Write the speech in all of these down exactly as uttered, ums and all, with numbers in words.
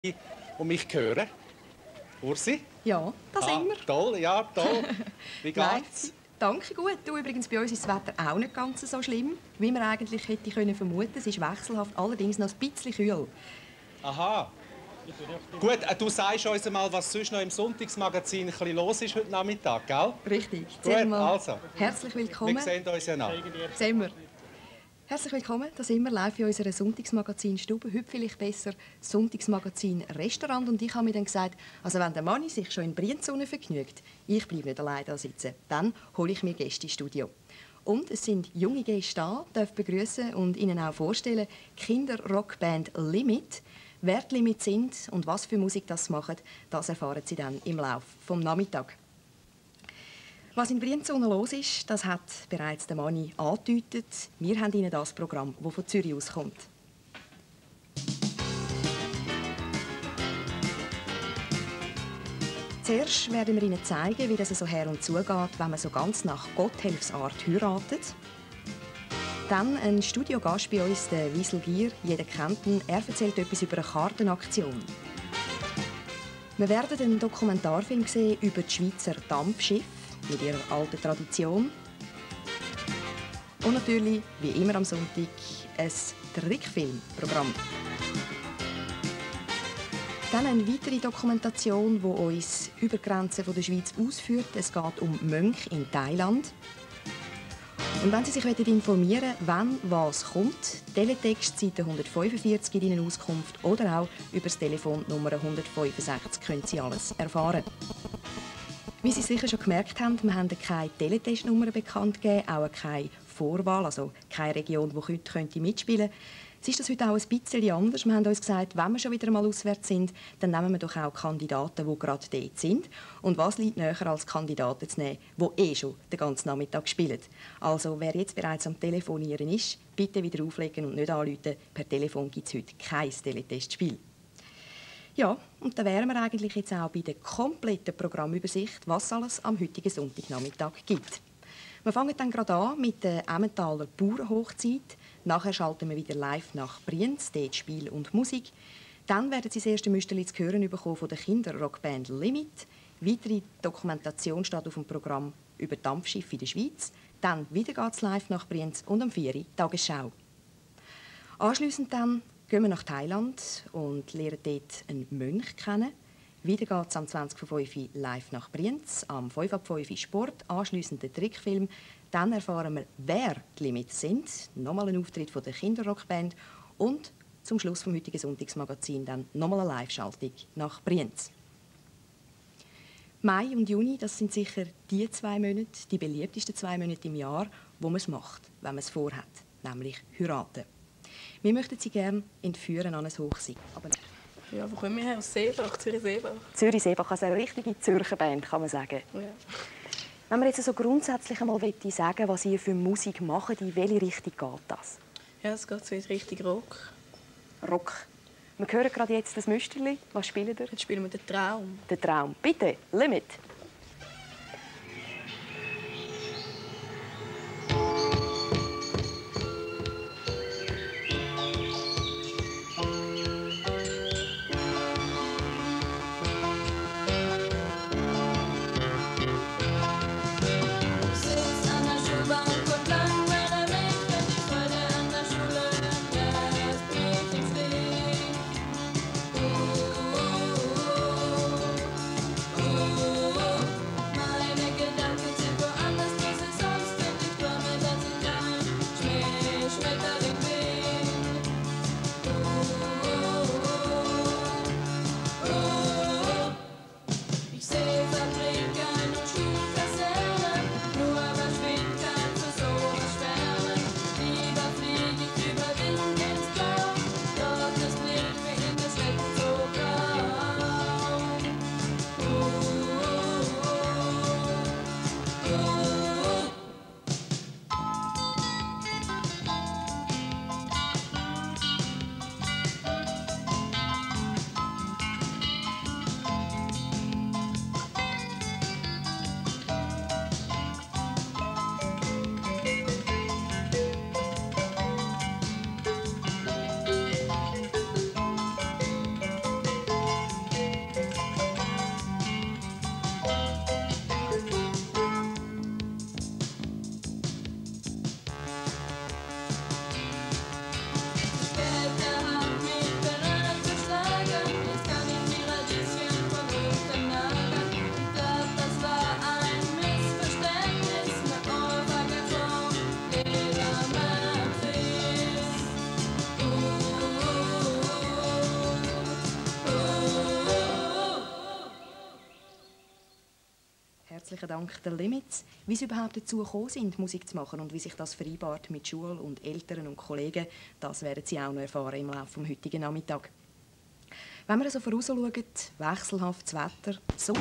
die mich hören. Ursi? Ja, das ah, immer. Toll, ja, toll. Wie geht's? Danke, gut. Du, übrigens, bei uns ist das Wetter auch nicht ganz so schlimm, wie man eigentlich hätte können vermuten. Es ist wechselhaft, allerdings noch ein bisschen kühl. Aha. Gut, du sagst uns mal, was sonst noch im Sonntagsmagazin ein bisschen los ist heute Nachmittag, gell? Richtig. Gut, also. Herzlich willkommen. Wir sehen uns ja noch. Sehen wir. Herzlich willkommen, da sind wir live in unserer Sonntagsmagazin-Stube. Heute vielleicht besser Sonntagsmagazin-Restaurant. Und ich habe mir dann gesagt, also wenn der Manni sich schon in Brienz-Sonne vergnügt, ich bleibe nicht allein da sitzen, dann hole ich mir Gäste ins Studio. Und es sind junge Gäste da, darf begrüßen und Ihnen auch vorstellen, Kinderrockband Limit. Wer die Limit sind und was für Musik das machen, das erfahren Sie dann im Laufe des Nachmittags. Was in Brienz-Sonne los ist, das hat bereits der Manni angedeutet. Wir haben Ihnen das Programm, das von Zürich auskommt. Zuerst werden wir Ihnen zeigen, wie das so her und zu geht, wenn man so ganz nach Gotthilfsart heiratet. Dann ein Studiogast bei uns, der Wiesel Gier. Jeder kennt ihn. Er erzählt etwas über eine Kartenaktion. Wir werden einen Dokumentarfilm sehen über die Schweizer Dampfschiffe mit ihrer alten Tradition. Und natürlich, wie immer am Sonntag, ein Trickfilmprogramm. Dann eine weitere Dokumentation, die uns über die Grenzen der Schweiz ausführt. Es geht um Mönche in Thailand. Und wenn Sie sich informieren wollen, wann was kommt, Teletext Seite hundertfünfundvierzig in Ihnen Auskunft oder auch über das Telefon Nummer hundertfünfundsechzig können Sie alles erfahren. Wie Sie sicher schon gemerkt haben, wir haben keine Teletestnummer bekannt gegeben, auch keine Vorwahl, also keine Region, die heute mitspielen könnte. Es ist das heute auch ein bisschen anders. Wir haben uns gesagt, wenn wir schon wieder einmal auswärts sind, dann nehmen wir doch auch Kandidaten, die gerade dort sind. Und was liegt näher, als Kandidaten zu nehmen, die eh schon den ganzen Nachmittag spielen. Also wer jetzt bereits am Telefonieren ist, bitte wieder auflegen und nicht anrufen. Per Telefon gibt es heute kein Teletestspiel. Ja, und da wären wir eigentlich jetzt auch bei der kompletten Programmübersicht, was es alles am heutigen Sonntagnachmittag gibt. Wir fangen dann gerade an mit der Emmentaler Bauernhochzeit. Nachher schalten wir wieder live nach Brienz, dort Spiel und Musik. Dann werden Sie das erste Müsterli zu hören bekommen von der Kinderrockband Limit. Weitere Dokumentation steht auf dem Programm über Dampfschiffe in der Schweiz. Dann wieder geht's live nach Brienz und am vier Uhr Tagesschau. Anschliessend dann gehen wir nach Thailand und lernen dort einen Mönch kennen. Wieder geht es am zwanzig vor fünf Uhr live nach Brienz, am fünf ab fünf Uhr Sport, anschliessend der Trickfilm. Dann erfahren wir, wer die Limits sind. Nochmal ein Auftritt von der Kinderrockband. Und zum Schluss vom heutigen Sonntagsmagazin dann nochmal eine Live-Schaltung nach Brienz. Mai und Juni, das sind sicher die zwei Monate, die beliebtesten zwei Monate im Jahr, wo man es macht, wenn man es vorhat, nämlich heiraten. Wir möchten Sie gerne entführen an ein Hochseil. Aber ja, wo kommen wir her? Aus Seebach, Zürich-Seebach. Zürich-Seebach, also eine richtige Zürcher Band, kann man sagen. Ja. Wenn man jetzt so grundsätzlich einmal sagen, was ihr für Musik macht, in welche Richtung geht das? Ja, es geht so in Richtung Rock. Rock. Wir hören gerade jetzt das Müsterli. Was spielen ihr? Jetzt spielen wir den Traum. Den Traum. Bitte, Limit. Oh herzlichen Dank den Limits, wie sie überhaupt dazu gekommen sind, Musik zu machen und wie sich das vereinbart mit Schule und Eltern und Kollegen, das werden Sie auch noch erfahren im Laufe des heutigen Nachmittags. Wenn wir also vorausschauen, wechselhaftes Wetter, Sonne.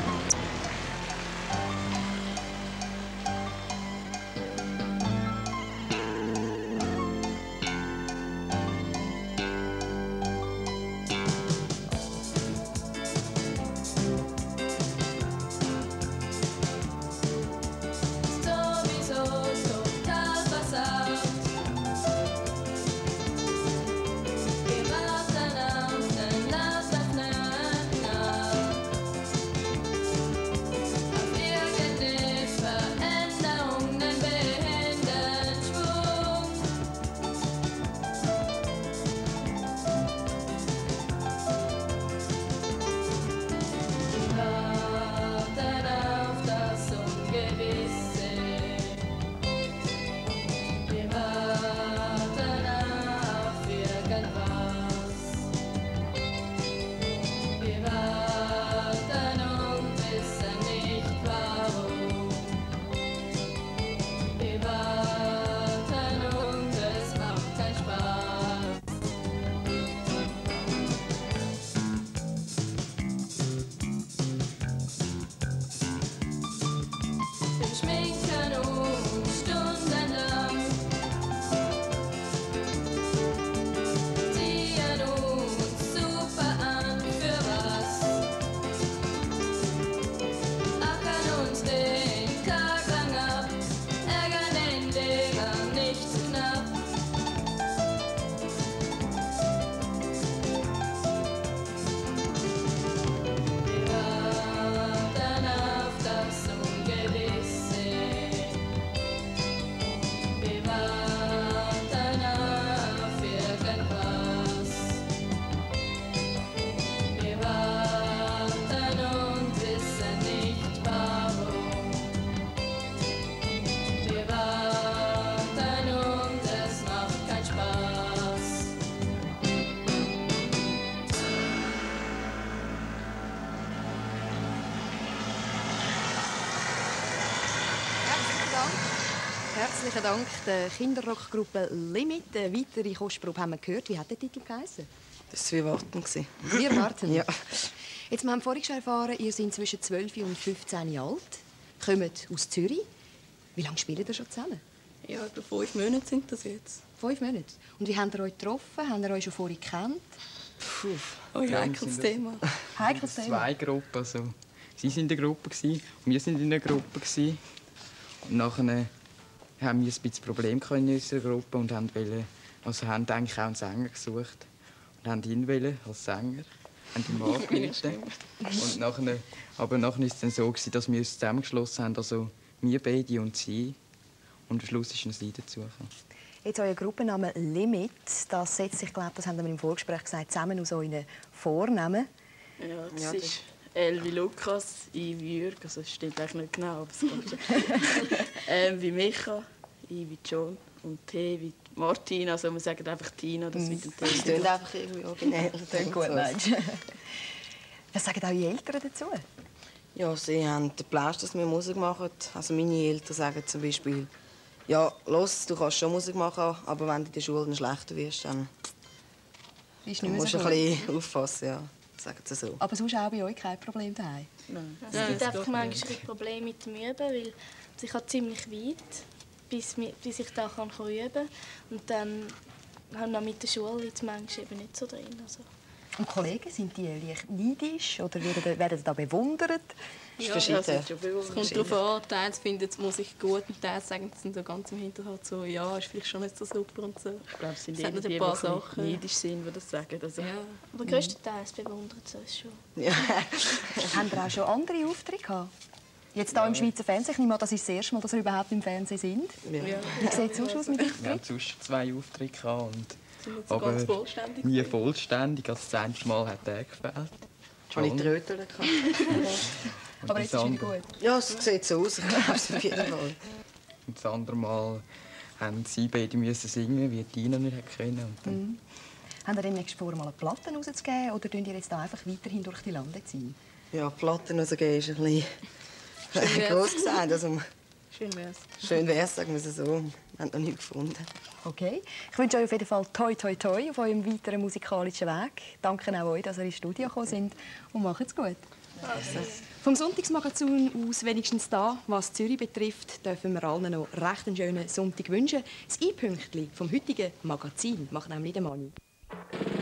Herzlichen Dank der Kinderrockgruppe Limit. Eine weitere Kostprobe haben wir gehört. Wie hat der Titel geheißen? Das war «Wir warten». «Wir warten»? Ja. Jetzt, wir haben vorhin schon erfahren, ihr seid zwischen zwölf und fünfzehn Jahre alt, kommt aus Zürich. Wie lange spielt ihr schon zusammen? Ja, etwa fünf Monate sind das jetzt. Fünf Monate? Und wie habt ihr euch getroffen? Habt ihr euch schon vorher gekannt? Puh. Oh ja, heikles Thema. Heikles Thema? Zwei Gruppen. Also, sie waren in der Gruppe und wir waren in der Gruppe. Und nachher haben wir ein bisschen Problem in unserer Gruppe und haben, wollen, also haben eigentlich auch einen Sänger gesucht. Und haben ihn wollen, als Sänger. Haben ihn mal angerufen. Und nachher, aber nachher war es dann so, dass wir uns zusammengeschlossen haben, also wir beide und sie. Und am Schluss ist ein Sie dazugekommen. Jetzt euer Gruppenname «Limit», das setzt sich, glaube das haben wir im Vorgespräch gesagt, zusammen aus euren Vornamen. Ja, das Ja, ist L wie Lukas, I wie Jürg, also das stimmt eigentlich nicht genau, aber es kommt schon. M wie Micha, I wie John und T wie Martin, also wir sagen einfach Tina, das mit dem T. Das klingt einfach irgendwie originell. Klingt gut, meinst du? Was sagen eure Eltern dazu? Ja, sie haben den Plausch, dass wir Musik machen. Also meine Eltern sagen zum Beispiel, ja, los, du kannst schon Musik machen, aber wenn du in der Schule dann schlechter wirst, dann Ist musst nicht du mehr ein so bisschen aufpassen, ja. Sagen sie so. Aber sonst auch bei euch kein Problem daheim? Nein. Es gibt einfach manchmal ein Problem mit dem Üben, weil ich habe ziemlich weit, bis, bis ich da kann üben kann. Und dann haben wir mit der Schule jetzt manchmal eben nicht so drin. Also. Und Kollegen, sind die leicht neidisch oder werden, werden da bewundert? Ja, verschieden. das ist schon es kommt darauf an, teils finden die Musik gut und teils sagen sie so ganz im Hinterhalt so, ja, ist vielleicht schon nicht so super und so. Ich glaube, es sind Sagen eher die, ein die paar ein bisschen Sachen. neidisch sind, die das sagen. Also, Ja. Aber größtenteils bewundert sie uns schon. Ja. Haben ihr auch schon andere Aufträge gehabt? Jetzt hier im Schweizer Fernsehen. Ich nehme an, das ist das erste Mal, dass ihr überhaupt im Fernsehen sind. Ja. Ja. Wie sieht es sonst aus mit Wir haben Auftritten? sonst zwei Aufträge gehabt und Sind nicht so aber ganz vollständig. nie vollständig. Also das eine Mal hat er gefehlt. Habe ich Tröteln gehabt? Und Aber das jetzt ist es wieder andere- gut. Ja, es sieht so aus. Ich glaube es auf jeden Fall. Und das andere Mal haben sie beide müssen singen, wie Tina nicht hat können. Und dann Habt ihr demnächst vor, mal eine Platte rauszugeben oder tun ihr jetzt da einfach weiterhin durch die Lande ziehen? Ja, Platten rausgeben ist ein bisschen Groß gesagt. Also, Schön wär's. schön wär's, sagen wir es so. Wir haben noch nichts gefunden. Okay. Ich wünsche euch auf jeden Fall toi toi toi auf eurem weiteren musikalischen Weg. Danke auch euch, dass ihr ins Studio gekommen sind und macht's gut. Also. Vom Sonntagsmagazin aus wenigstens da, was Zürich betrifft, dürfen wir allen noch recht einen schönen Sonntag wünschen. Das I-Pünktchen vom heutigen Magazin macht nämlich der Manni.